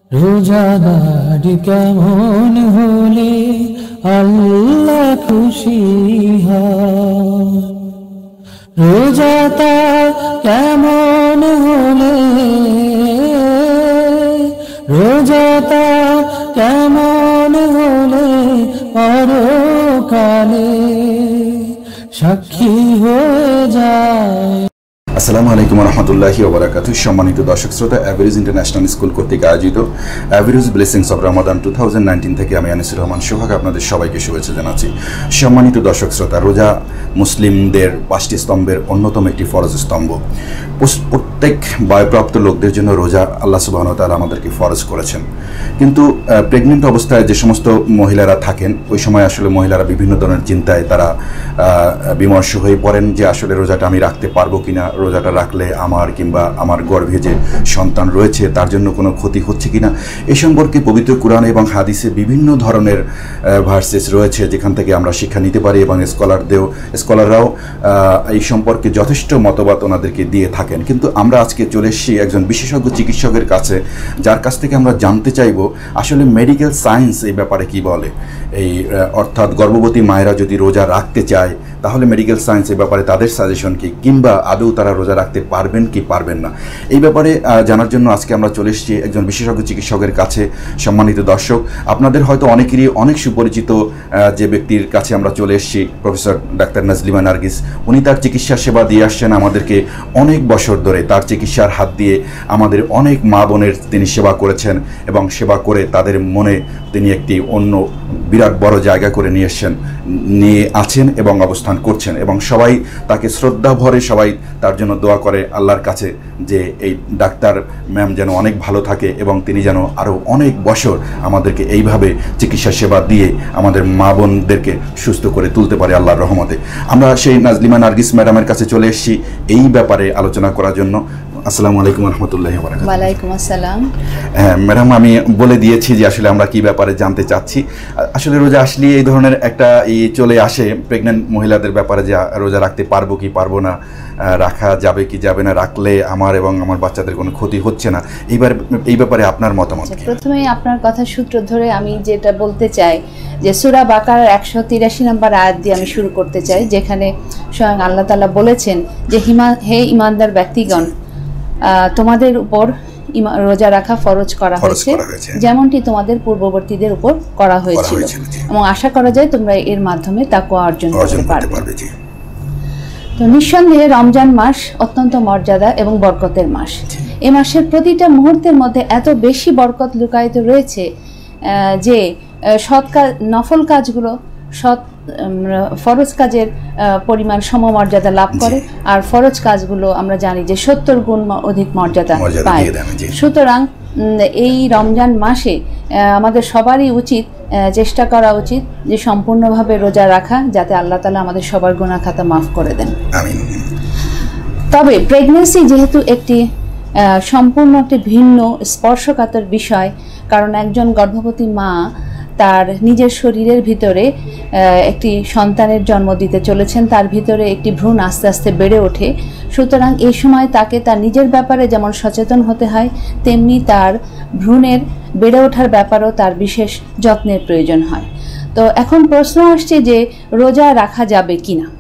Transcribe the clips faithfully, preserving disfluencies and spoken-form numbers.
রোজাদার কেমন হলে আল্লাহ খুশি হয়, রোজাদার কেমন হলে, রোজাদার কেমন হলে পরকালে সাক্ষী হয়ে যায়। আসসালামু আলাইকুম রহমতুল্লাহি ওয়া বারাকাতুহু। সম্মানিত দর্শক শ্রোতা, এভারেজ ইন্টারন্যাশনাল স্কুল কর্তৃক আয়োজিত average blessings of Ramadan two thousand nineteen থেকে আমি আনিসুর রহমান সোহাগ আপনাদের সবাইকে শুভেচ্ছা জানাচ্ছি। সম্মানিত দর্শক শ্রোতা, রোজা মুসলিমদের পাঁচটি স্তম্ভের অন্যতম একটি ফরজ স্তম্ভ। প্রত্যেক বয়প্রাপ্ত লোকদের জন্য রোজা আল্লাহ সুবহানাহু ওয়া তাআলা আমাদেরকে ফরজ করেছেন। কিন্তু প্রেগনেন্ট অবস্থায় যে সমস্ত মহিলারা থাকেন, ওই সময় আসলে মহিলারা বিভিন্ন ধরনের চিন্তায় তারা বিমর্ষ হয়ে পড়েন যে আসলে রোজাটা আমি রাখতে পারবো কিনা, রোজাটা রাখলে আমার কিংবা আমার গর্ভে যে সন্তান রয়েছে তার জন্য কোনো ক্ষতি হচ্ছে কিনা। এই সম্পর্কে পবিত্র কুরআন এবং হাদিসে বিভিন্ন ধরনের ভার্সেস রয়েছে যেখান থেকে আমরা শিক্ষা নিতে পারি, এবং স্কলারদেরও স্কলাররাও এই সম্পর্কে যথেষ্ট মতবাদ ওনাদেরকে দিয়ে থাকেন। কিন্তু আমরা আজকে চলে এসেছি একজন বিশেষজ্ঞ চিকিৎসকের কাছে, যার কাছ থেকে আমরা জানতে চাইব আসলে মেডিকেল সায়েন্স এই ব্যাপারে কি বলে। এই অর্থাৎ গর্ভবতী মায়েরা যদি রোজা রাখতে চায় তাহলে মেডিকেল সায়েন্স এই ব্যাপারে তাদের সাজেশন কি, কিংবা আদৌ তারা রোজা রাখতে পারবেন কি পারবেন না, এই ব্যাপারে জানার জন্য আজকে আমরা চলে এসেছি একজন বিশেষজ্ঞ চিকিৎসকের কাছে। সম্মানিত দর্শক, আপনাদের হয়তো অনেকেরই অনেক সুপরিচিত যে ব্যক্তির কাছে আমরা চলে এসেছি, প্রফেসর ডাক্তার নাজলিমা নার্গিস। উনি তার চিকিৎসা সেবা দিয়ে আসছেন আমাদেরকে অনেক বছর ধরে। তার চিকিৎসার হাত দিয়ে আমাদের অনেক মা বোনের তিনি সেবা করেছেন, এবং সেবা করে তাদের মনে তিনি একটি অন্য বিরাট বড় জায়গা করে নিয়ে এসছেন, নিয়ে আছেন এবং অবস্থান করছেন, এবং সবাই তাকে শ্রদ্ধা ভরে সবাই তার জন্য দোয়া করে আল্লাহর কাছে যে এই ডাক্তার ম্যাম যেন অনেক ভালো থাকে এবং তিনি যেন আরও অনেক বছর আমাদেরকে এইভাবে চিকিৎসা সেবা দিয়ে আমাদের মা বোনদেরকে সুস্থ করে তুলতে পারে আল্লাহর রহমতে। আমরা সেই নাজলিমা নার্গিস ম্যাডামের কাছে চলে এসেছি এই ব্যাপারে আলোচনা করার জন্য। আসসালামু আলাইকুম রহমতুল্লাহি ওয়া বারাকাতুহু। ওয়ালাইকুম আসসালাম। হ্যাঁ ম্যাডাম, আমি বলে দিয়েছি যে আসলে আমরা কি ব্যাপারে জানতে চাচ্ছি। আসলে রোজা আসলে এই ধরনের একটা ই চলে আসে প্রেগনেন্ট মহিলাদের ব্যাপারে, যে রোজা রাখতে পারবো কি পারবো না, রাখা যাবে কি যাবে না, রাখলে আমার এবং আমার বাচ্চাদের কোনো ক্ষতি হচ্ছে না, এইবার এই ব্যাপারে আপনার মতামত কি? প্রথমেই আপনার কথা সূত্র ধরে আমি যেটা বলতে চাই যে সূরা বাকারার একশো তিরাশি নম্বর আয়াত দিয়ে আমি শুরু করতে চাই, যেখানে স্বয়ং আল্লাহ তাআলা বলেছেন যে হে ঈমানদার ব্যক্তিগণ, তোমাদের উপর রোজা রাখা ফরজ করা হয়েছে যেমনটি তোমাদের পূর্ববর্তীদের উপর করা হয়েছিল, এবং আশা করা যায় তোমরা এর মাধ্যমে তাকওয়া অর্জন করতে পারবে। তো নিঃসন্দেহে রমজান মাস অত্যন্ত মর্যাদা এবং বরকতের মাস। এই মাসের প্রতিটা মুহূর্তের মধ্যে এত বেশি বরকত লুকায়িত রয়েছে যে সৎ কাজ, নফল কাজগুলো সৎ ফরজ কাজের পরিমাণ সমমর্যাদা লাভ করে, আর ফরজ কাজগুলো আমরা জানি যে সত্তর গুণ অধিক মর্যাদা পায়। সুতরাং এই রমজান মাসে আমাদের সবারই উচিত, চেষ্টা করা উচিত যে সম্পূর্ণভাবে রোজা রাখা, যাতে আল্লাহ তাআলা আমাদের সবার গুনাহ খাতা মাফ করে দেন। আমিন। তবে প্রেগন্যান্সি যেহেতু একটি সম্পূর্ণ একটি ভিন্ন স্পর্শকাতর বিষয়, কারণ একজন গর্ভবতী মা তার নিজের শরীরের ভিতরে একটি সন্তানের জন্ম দিতে চলেছেন, তার ভিতরে একটি ভ্রূণ আস্তে আস্তে বেড়ে ওঠে। সুতরাং এই সময় তাকে তার নিজের ব্যাপারে যেমন সচেতন হতে হয়, তেমনি তার ভ্রূণের বেড়ে ওঠার ব্যাপারেও তার বিশেষ যত্নের প্রয়োজন হয়। তো এখন প্রশ্ন আসছে যে রোজা রাখা যাবে কি না।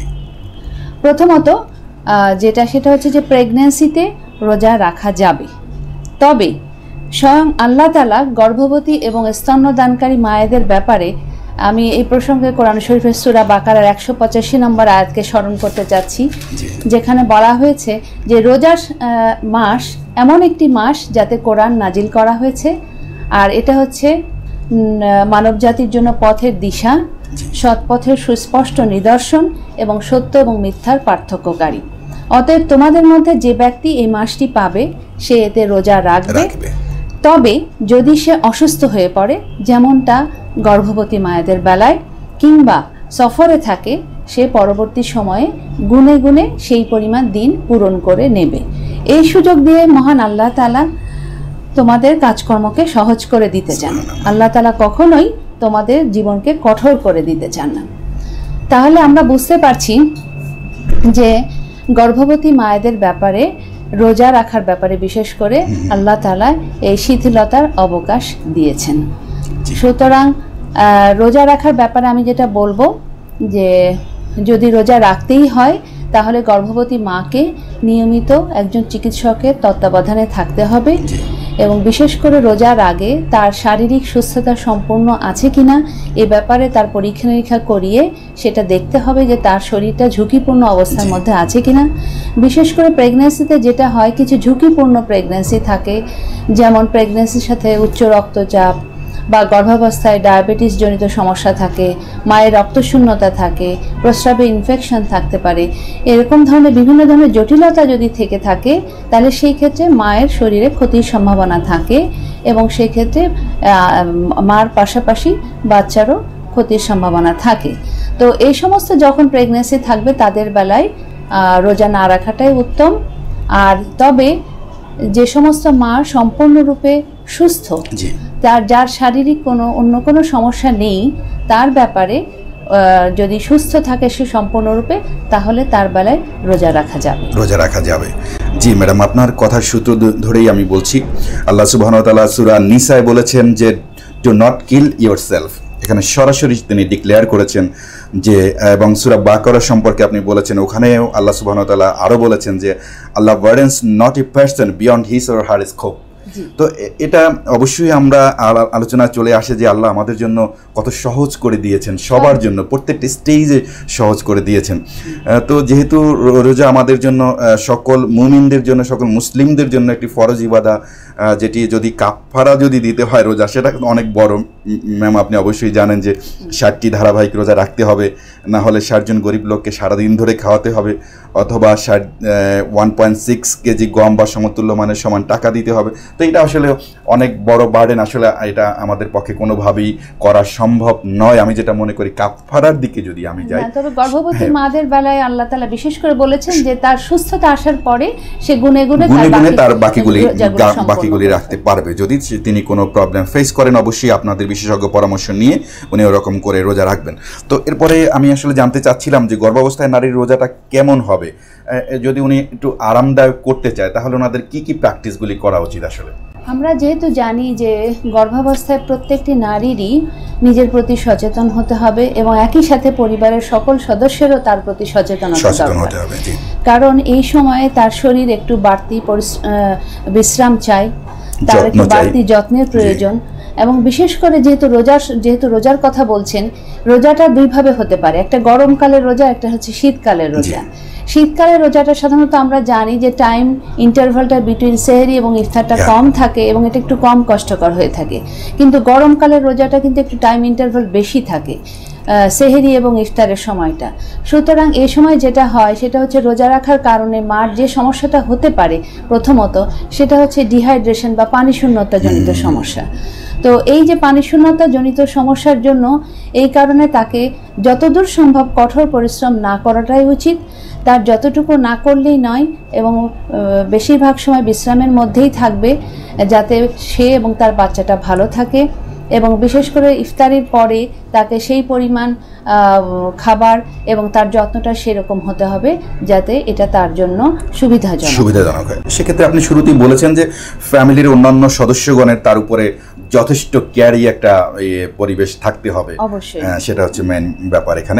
প্রথমত যেটা সেটা হচ্ছে যে প্রেগন্যান্সিতে রোজা রাখা যাবে, তবে স্বয়ং আল্লাহ তাআলা গর্ভবতী এবং স্তন্যদানকারী মায়েদের ব্যাপারে আমি এই প্রসঙ্গে কোরআন শরীফের সূরা বাকারার একশো পঁচাশি নম্বর আয়াতকে স্মরণ করতে চাচ্ছি, যেখানে বলা হয়েছে যে রোজার মাস এমন একটি মাস যাতে কোরআন নাজিল করা হয়েছে, আর এটা হচ্ছে মানব জাতির জন্য পথের দিশা, সৎ পথের সুস্পষ্ট নিদর্শন এবং সত্য এবং মিথ্যার পার্থক্যকারী। অতএব তোমাদের মধ্যে যে ব্যক্তি এই মাসটি পাবে সে এতে রোজা রাখবে, তবে যদি সে অসুস্থ হয়ে পড়ে, যেমনটা গর্ভবতী মায়েদের বেলায়, কিংবা সফরে থাকে, সে পরবর্তী সময়ে গুনে গুনে সেই পরিমাণ দিন পূরণ করে নেবে। এই সুযোগ দিয়ে মহান আল্লাহ তাআলা তোমাদের কাজকর্মকে সহজ করে দিতে চান। আল্লাহ তাআলা কখনোই তোমাদের জীবনকে কঠোর করে দিতে চান না। তাহলে আমরা বুঝতে পারছি যে গর্ভবতী মায়েদের ব্যাপারে রোজা রাখার ব্যাপারে বিশেষ করে আল্লাহ তাআলা এই শিথিলতার অবকাশ দিয়েছেন। সুতরাং রোজা রাখার ব্যাপারে আমি যেটা বলবো যে যদি রোজা রাখতেই হয় তাহলে গর্ভবতী মাকে নিয়মিত একজন চিকিৎসকের তত্ত্বাবধানে থাকতে হবে এবং বিশেষ করে রোজার আগে তার শারীরিক সুস্থতা সম্পূর্ণ আছে কিনা এ ব্যাপারে তার পরীক্ষা নিরীক্ষা করিয়ে সেটা দেখতে হবে যে তার শরীরটা ঝুঁকিপূর্ণ অবস্থার মধ্যে আছে কিনা। বিশেষ করে প্রেগন্যান্সিতে যেটা হয় কিছু ঝুঁকিপূর্ণ প্রেগন্যান্সি থাকে, যেমন প্রেগন্যান্সির সাথে উচ্চ রক্তচাপ বা গর্ভাবস্থায় ডায়াবেটিস জনিত সমস্যা থাকে, মায়ের রক্তশূন্যতা থাকে, প্রস্রাবে ইনফেকশন থাকতে পারে, এরকম ধরনের বিভিন্ন ধরনের জটিলতা যদি থেকে থাকে তাহলে সেই ক্ষেত্রে মায়ের শরীরে ক্ষতির সম্ভাবনা থাকে এবং সেই ক্ষেত্রে মার পাশাপাশি বাচ্চারও ক্ষতির সম্ভাবনা থাকে। তো এই সমস্ত যখন প্রেগন্যান্সি থাকবে তাদের বেলায় রোজা না রাখাটাই উত্তম। আর তবে যে সমস্ত মা সম্পূর্ণরূপে সুস্থ, তার যার শারীরিক কোনো অন্য কোনো সমস্যা নেই, তার ব্যাপারে যদি সুস্থ থাকে সে সম্পূর্ণরূপে, তাহলে তার বেলায় রোজা রাখা যাবে রোজা রাখা যাবে জি ম্যাডাম, আপনার কথার সূত্র ধরেই আমি বলছি, আল্লাহ সুবহানাহু ওয়া তাআলা সূরা নিসায় বলেছেন যে ডু নট কিল ইয়োরসেলফ, এখানে সরাসরি তিনি ডিক্লেয়ার করেছেন যে, এবং সূরা বাকারা সম্পর্কে আপনি বলেছেন, ওখানেও আল্লাহ সুবহানাহু ওয়া তাআলা আরও বলেছেন যে Allah burdens not a person beyond his or her scope. তো এটা অবশ্যই আমরা আলোচনা চলে আসে যে আল্লাহ আমাদের জন্য কত সহজ করে দিয়েছেন, সবার জন্য প্রত্যেকটি স্টেজে সহজ করে দিয়েছেন। তো যেহেতু রোজা আমাদের জন্য, সকল মুমিনদের জন্য, সকল মুসলিমদের জন্য একটি ফরজ ইবাদা, যেটি যদি কাফারা যদি দিতে হয় রোজা, সেটা অনেক বড় ম্যাম, আপনি অবশ্যই জানেন যে ষাটটি ধারাবাহিক রোজা রাখতে হবে, না হলে ষাটজন গরিব লোককে সারাদিন ধরে খাওয়াতে হবে, অথবা ষাট ওয়ান পয়েন্ট সিক্স কেজি গম বা সমতুল্য মানের সমান টাকা দিতে হবে। তো এটা আসলে অনেক বড় বার্ডেন, আসলে এটা আমাদের পক্ষে কোনোভাবেই করা সম্ভব নয়। আমি যেটা মনে করি কাফারার দিকে যদি আমি যাই, তবে গর্ভবতী মাদের বেলায় আল্লাহ তাআলা বিশেষ করে বলেছেন যে তার সুস্থতা আসার পরে সে গুনে গুনে তার বাকিগুলি বাকিগুলি রাখতে পারবে। যদি তিনি কোনো প্রবলেম ফেস করেন অবশ্যই আপনাদের বিশেষজ্ঞ পরামর্শ নিয়ে উনি ওরকম করে রোজা রাখবেন। তো এরপরে আমি আসলে জানতে চাচ্ছিলাম যে গর্ভাবস্থায় নারীর রোজাটা কেমন হবে, যদি উনি একটু আরামদায়ক করতে চায় তাহলে ওনাদের কি কি প্র্যাকটিসগুলি করা উচিত? আসলে আমরা যেহেতু জানি যে গর্ভাবস্থায় প্রত্যেকটি নারীরই নিজের প্রতি সচেতন হতে হবে এবং একই সাথে পরিবারের সকল সদস্যেরও তার প্রতি সচেতন হতে হবে, কারণ এই সময়ে তার শরীর একটু বাড়তি বিশ্রাম চাই, তার একটু বাড়তি যত্নের প্রয়োজন। এবং বিশেষ করে যেহেতু রোজার যেহেতু রোজার কথা বলছেন, রোজাটা দুইভাবে হতে পারে, একটা গরমকালের রোজা, একটা হচ্ছে শীতকালের রোজা। শীতকালের রোজাটা সাধারণত আমরা জানি যে টাইম ইন্টারভালটা বিটুইন সেহরি এবং ইফতারটা কম থাকে এবং এটা একটু কম কষ্টকর হয়ে থাকে, কিন্তু গরমকালের রোজাটা কিন্তু একটু টাইম ইন্টারভাল বেশি থাকে, সেহরি এবং ইফতারের সময়টা। সুতরাং এই সময় যেটা হয় সেটা হচ্ছে রোজা রাখার কারণে মার যে সমস্যাটা হতে পারে প্রথমত, সেটা হচ্ছে ডিহাইড্রেশন বা পানি শূন্যতা জনিত সমস্যা। তো এই যে পানি শূন্যতা জনিত সমস্যার জন্য এই কারণে তাকে যতদূর সম্ভব কঠোর পরিশ্রম না করাটাই উচিত, তার যতটুকু না করলেই নয়, এবং বেশিরভাগ সময় বিশ্রামের মধ্যেই থাকবে যাতে সে এবং তার বাচ্চাটা ভালো থাকে। এবং বিশেষ করে ইফতারির পরে তাকে সেই পরিমাণ খাবার এবং তার যত্নটা সেরকম হতে হবে যাতে এটা তার জন্য সুবিধাজনক সুবিধাজনক হয়। সেক্ষেত্রে আপনি শুরুতেই বলেছেন যে ফ্যামিলির অন্যান্য সদস্যগণের তার উপরে যথেষ্ট কেয়ারি একটা পরিবেশ থাকতে হবে, অবশ্যই সেটা হচ্ছে মেইন ব্যাপার এখানে।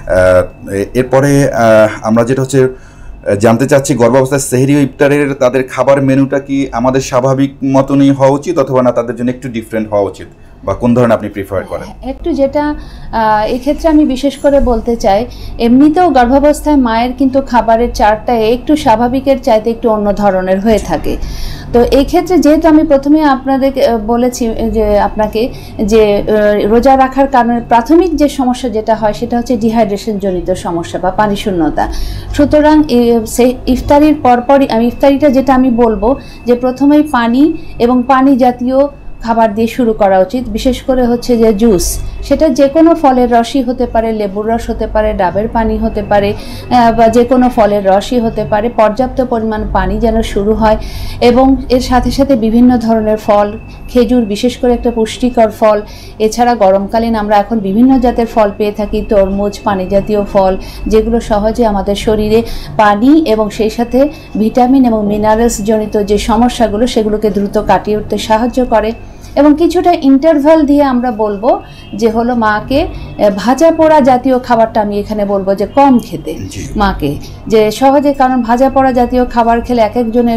এরপরে আমরা যেটা হচ্ছে জানতে চাচ্ছি, গর্ভাবস্থায় সেহরি ও ইফতারের তাদের খাবার মেনুটা কি আমাদের স্বাভাবিক মতনই হওয়া উচিত অথবা না তাদের জন্য একটু ডিফারেন্ট হওয়া উচিত, বা কোন ধরনের আপনি প্রিফার করেন? একটু যেটা এই ক্ষেত্রে আমি বিশেষ করে বলতে চাই, এমনিতেও গর্ভাবস্থায় মায়ের কিন্তু খাবারের চার্টটা একটু স্বাভাবিকের চাইতে একটু অন্য ধরনের হয়ে থাকে। তো এই ক্ষেত্রে যেহেতু আমি প্রথমে আপনাদের বলেছি যে আপনাকে যে রোজা রাখার কারণে প্রাথমিক যে সমস্যা যেটা হয় সেটা হচ্ছে ডিহাইড্রেশন জনিত সমস্যা বা পানি শূন্যতা। সুতরাং সেই ইফতারির পরপরই আমি ইফতারিটা যেটা আমি বলবো যে প্রথমেই পানি এবং পানি জাতীয় খাবার দিয়ে শুরু করা উচিত, বিশেষ করে হচ্ছে যে জুস, সেটা যে কোনো ফলের রসই হতে পারে, লেবুর রস হতে পারে, ডাবের পানি হতে পারে, বা যে কোনো ফলের রসই হতে পারে। পর্যাপ্ত পরিমাণ পানি যেন শুরু হয় এবং এর সাথে সাথে বিভিন্ন ধরনের ফল, খেজুর বিশেষ করে একটা পুষ্টিকর ফল। এছাড়া গরমকালীন আমরা এখন বিভিন্ন জাতের ফল পেয়ে থাকি, তরমুজ, পানি জাতীয় ফল, যেগুলো সহজে আমাদের শরীরে পানি এবং সেই সাথে ভিটামিন এবং মিনারেলস জনিত যে সমস্যাগুলো সেগুলোকে দ্রুত কাটিয়ে উঠতে সাহায্য করে। এবং কিছুটা ইন্টারভাল দিয়ে আমরা বলবো যে হলো মাকে ভাজা পোড়া জাতীয় খাবারটা আমি এখানে বলবো যে কম খেতে মাকে, যে সহজে, কারণ ভাজা পোড়া জাতীয় খাবার খেলে এক একজনের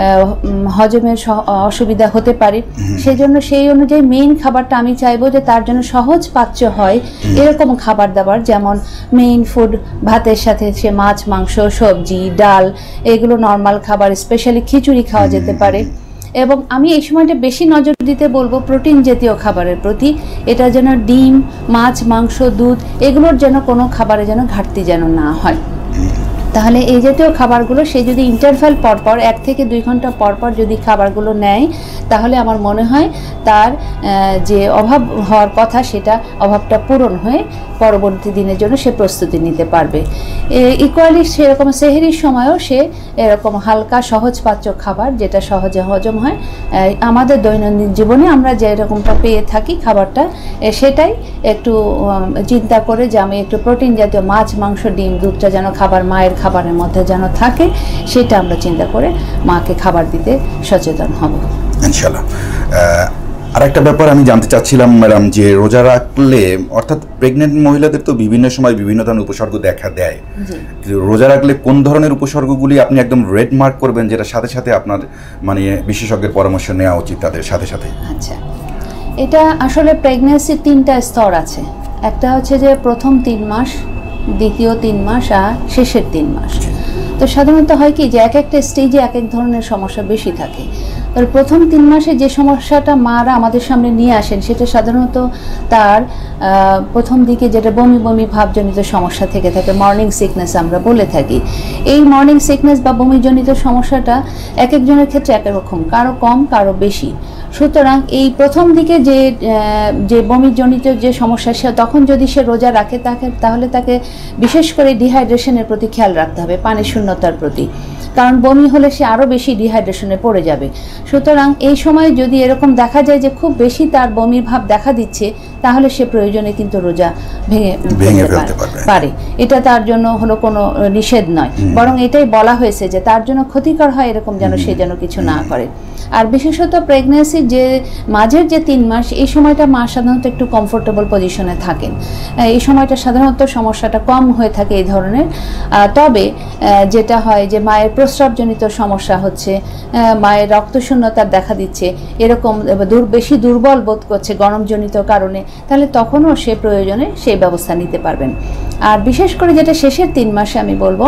হজমের অসুবিধা হতে পারে। সেই জন্য সেই অনুযায়ী মেইন খাবারটা আমি চাইবো যে তার জন্য সহজ পাচ্য হয় এরকম খাবার দাবার, যেমন মেইন ফুড ভাতের সাথে সে মাছ, মাংস, সবজি, ডাল, এগুলো নর্মাল খাবার, স্পেশালি খিচুড়ি খাওয়া যেতে পারে। এবং আমি এই সময়টা বেশি নজর দিতে বলবো প্রোটিন জাতীয় খাবারের প্রতি। এটা যেন ডিম, মাছ, মাংস, দুধ, এগুলোর যেন কোনো খাবারে যেন ঘাটতি যেন না হয়। তাহলে এই জাতীয় খাবারগুলো সে যদি ইন্টারভ্যাল পরপর এক থেকে দুই ঘন্টা পরপর যদি খাবারগুলো নেয়, তাহলে আমার মনে হয় তার যে অভাব হওয়ার কথা সেটা অভাবটা পূরণ হয়ে পরবর্তী দিনের জন্য সে প্রস্তুতি নিতে পারবে। ইকুয়ালি সেরকম সেহরির সময়ও সে এরকম হালকা সহজ পাচ্য খাবার যেটা সহজে হজম হয়, আমাদের দৈনন্দিন জীবনে আমরা যে এরকমটা পেয়ে থাকি খাবারটা, সেটাই একটু চিন্তা করে যে আমি একটু প্রোটিন জাতীয় মাছ, মাংস, ডিম, দুধটা যেন খাবার মায়ের খাবারের মধ্যে যেন থাকে, সেটা আমরা চিন্তা করে মাকে খাবার দিতে সচেতন হব ইনশাআল্লাহ। আর একটা ব্যাপার আমি জানতে চাচ্ছিলাম ম্যাডাম, যে রোজা রাখলে, অর্থাৎ প্রেগনেন্ট মহিলাদের তো বিভিন্ন সময় বিভিন্ন ধরনের উপসর্গ দেখা দেয়, রোজা রাখলে কোন ধরনের উপসর্গগুলি আপনি একদম রেড মার্ক করবেন, যেটা সাথে সাথে আপনার মানে বিশেষজ্ঞের পরামর্শ নেওয়া উচিত তাদের সাথে সাথে? আচ্ছা, এটা আসলে প্রেগন্যান্সির তিনটা স্তর আছে। একটা হচ্ছে যে প্রথম তিন মাস, দ্বিতীয় তিন মাস আর শেষের তিন মাস। তো সাধারণত হয় কি যে এক একটা স্টেজে এক এক ধরনের সমস্যা বেশি থাকে। তার প্রথম তিন মাসে যে সমস্যাটা মারা আমাদের সামনে নিয়ে আসেন সেটা সাধারণত তার প্রথম দিকে যেটা বমি বমি ভাবজনিত সমস্যা থেকে থাকে, মর্নিং সিকনেস আমরা বলে থাকি। এই মর্নিং সিকনেস বা বমিজনিত সমস্যাটা এক একজনের ক্ষেত্রে এক রকম, কারো কম কারো বেশি। সুতরাং এই প্রথম দিকে যে যে বমিজনিত যে সমস্যা, সে তখন যদি সে রোজা রাখে তাকে তাহলে তাকে বিশেষ করে ডিহাইড্রেশনের প্রতি খেয়াল রাখতে হবে, পানি শূন্যতার প্রতি, কারণ বমি হলে সে আরও বেশি ডিহাইড্রেশনে পড়ে যাবে। সুতরাং এই সময় যদি এরকম দেখা যায় যে খুব বেশি তার বমির ভাব দেখা দিচ্ছে, তাহলে সে প্রয়োজনে কিন্তু রোজা ভেঙে ভেঙে ফেলতে পারে। এটা তার জন্য হলো কোনো নিষেধ নয়, বরং এটাই বলা হয়েছে যে তার জন্য ক্ষতিকর হয় এরকম যেন সে যেন কিছু না করে। আর বিশেষত প্রেগন্যান্সির যে মাঝের যে তিন মাস, এই সময়টা মা সাধারণত একটু কমফোর্টেবল পজিশনে থাকেন, এই সময়টা সাধারণত সমস্যাটা কম হয়ে থাকে এই ধরনের। তবে যেটা হয় যে মায়ের প্রস্রাবজনিত সমস্যা হচ্ছে, মায়ের রক্তশূন্যতার দেখা দিচ্ছে, এরকম দূর বেশি দুর্বল বোধ করছে গরমজনিত কারণে, তাহলে তখনও সে প্রয়োজনে সেই ব্যবস্থা নিতে পারবেন। আর বিশেষ করে যেটা শেষের তিন মাসে আমি বলবো,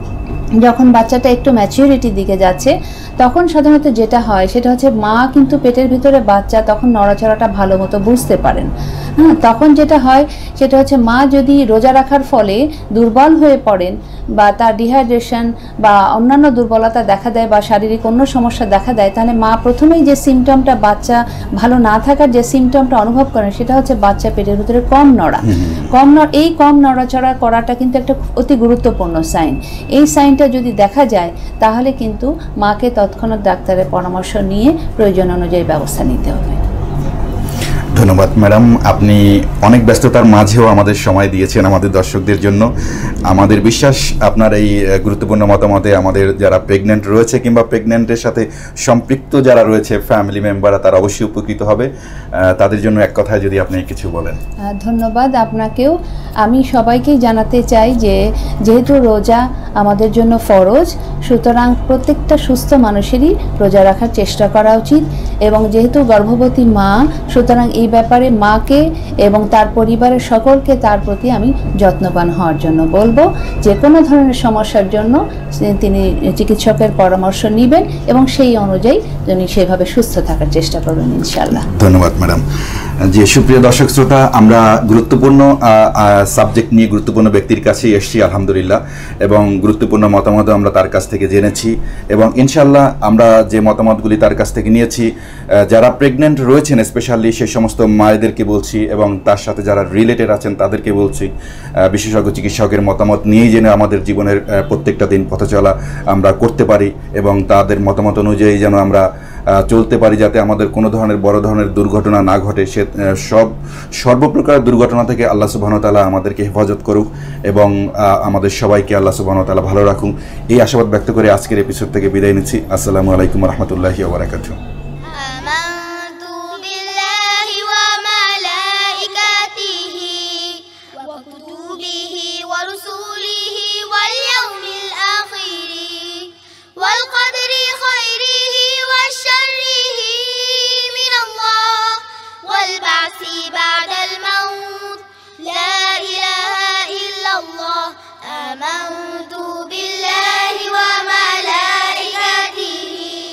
যখন বাচ্চাটা একটু ম্যাচিউরিটির দিকে যাচ্ছে, তখন সাধারণত যেটা হয় সেটা হচ্ছে মা কিন্তু পেটের ভিতরে বাচ্চা তখন নড়াচড়াটা ভালো মতো বুঝতে পারেন। হ্যাঁ, তখন যেটা হয় সেটা হচ্ছে মা যদি রোজা রাখার ফলে দুর্বল হয়ে পড়েন বা তার ডিহাইড্রেশন বা অন্যান্য দুর্বলতা দেখা দেয় বা শারীরিক অন্য সমস্যা দেখা দেয়, তাহলে মা প্রথমেই যে সিমটমটা বাচ্চা ভালো না থাকার যে সিমটমটা অনুভব করেন সেটা হচ্ছে বাচ্চা পেটের ভিতরে কম নড়া। কম নড় এই কম নড়াচড়া করাটা কিন্তু একটা অতি গুরুত্বপূর্ণ সাইন। এই সাইনটা যদি দেখা যায় তাহলে কিন্তু মাকে তৎক্ষণাৎ ডাক্তারের পরামর্শ নিয়ে প্রয়োজন অনুযায়ী ব্যবস্থা নিতে হবে। ধন্যবাদ ম্যাডাম, আপনি অনেক ব্যস্ততার মাঝেও আমাদের সময় দিয়েছেন আমাদের দর্শকদের জন্য। আমাদের বিশ্বাস আপনার এই গুরুত্বপূর্ণ মতামতে আমাদের যারা প্রেগনেন্ট রয়েছে কিংবা প্রেগনেন্টের সাথে সম্পৃক্ত যারা রয়েছে ফ্যামিলি মেম্বাররা, তারা অবশ্যই উপকৃত হবে। তাদের জন্য এক কথায় যদি আপনি কিছু বলেন। ধন্যবাদ আপনাকেও। আমি সবাইকেই জানাতে চাই যে যেহেতু রোজা আমাদের জন্য ফরজ, সুতরাং প্রত্যেকটা সুস্থ মানুষেরই রোজা রাখার চেষ্টা করা উচিত। এবং যেহেতু গর্ভবতী মা, সুতরাং এই ব্যাপারে মাকে এবং তার পরিবারের সকলকে তার প্রতি আমি যত্নবান হওয়ার জন্য বলবো। যে কোনো ধরনের সমস্যার জন্য তিনি চিকিৎসকের পরামর্শ নেবেন এবং সেই অনুযায়ী তিনি সেভাবে সুস্থ থাকার চেষ্টা করবেন ইনশাআল্লাহ। ধন্যবাদ ম্যাডাম। জি, সুপ্রিয় দর্শক শ্রোতা, আমরা গুরুত্বপূর্ণ সাবজেক্ট নিয়ে গুরুত্বপূর্ণ ব্যক্তির কাছেই এসেছি আলহামদুলিল্লাহ, এবং গুরুত্বপূর্ণ মতামত আমরা তার কাছ থেকে জেনেছি, এবং ইনশাল্লাহ আমরা যে মতামতগুলি তার কাছ থেকে নিয়েছি, যারা প্রেগনেন্ট রয়েছেন স্পেশালি সেই সমস্ত মায়েদেরকে বলছি, এবং তার সাথে যারা রিলেটেড আছেন তাদেরকে বলছি, বিশেষজ্ঞ চিকিৎসকের মতামত নিয়েই যেন আমাদের জীবনের প্রত্যেকটা দিন পথ চলা আমরা করতে পারি, এবং তাদের মতামত অনুযায়ী যেন আমরা চলতে পারি, যাতে আমাদের কোনো ধরনের বড় ধরনের দুর্ঘটনা না ঘটে। সে সব সর্বপ্রকার দুর্ঘটনা থেকে আল্লাহ সুবহানাহু ওয়া তাআলা আমাদেরকে হেফাজত করুক, এবং আমাদের সবাইকে আল্লাহ সুবহানাহু ওয়া তাআলা ভালো রাখুন, এই আশাবাদ ব্যক্ত করে আজকের এপিসোড থেকে বিদায় নিচ্ছি। আসসালামু আলাইকুম ওয়া রাহমাতুল্লাহি ওয়া বারাকাতুহু। بعد الموت لا إله إلا الله آمنت بالله وملائكته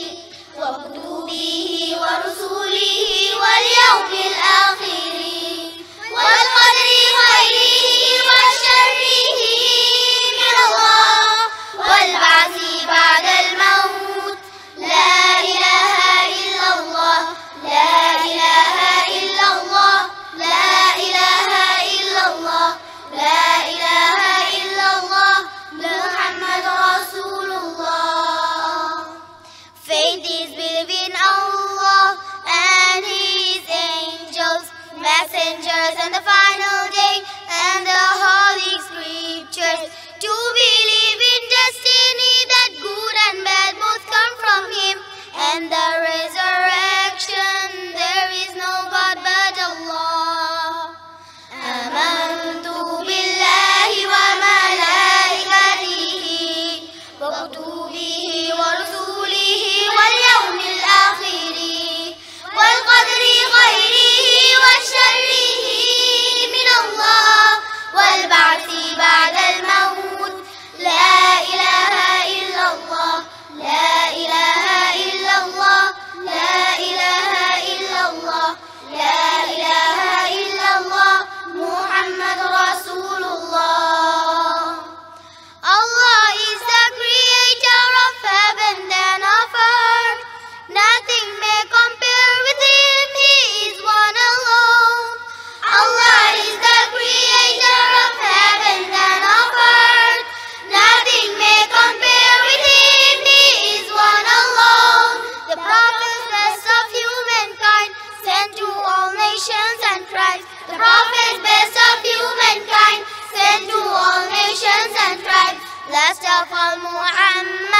وكتبه ورسله واليوم الآخر والقدر خيره وشره من الله والبعث بعد الموت لا إله إلا الله لا إله إلا الله لا إله إلا الله لا إله إلا الله محمد رسول الله. Faith is believing Allah and His angels, messengers and the final day and the holy scriptures. To believe in destiny that good and bad both come from Him, and the resurrection there is no God but Allah. آمنت بالله وملائكته وكتبه ورسله واليوم الآخر والقدر خيره وشره من الله والبعث بعد الموت لا إله إلا الله لا إله إلا الله لا إله إلا الله لا إله إلا الله محمد رسول الله. Allah is the creator of heaven and of earth. Nothing may compare with Him. He is one alone. Allah is the creator of heaven and of earth. Nothing may compare with Him. He is one alone. The Prophet, best of humankind, sent to all nations and tribes. The Prophet, best of humankind, sent to all nations and tribes. Last of all, Muhammad.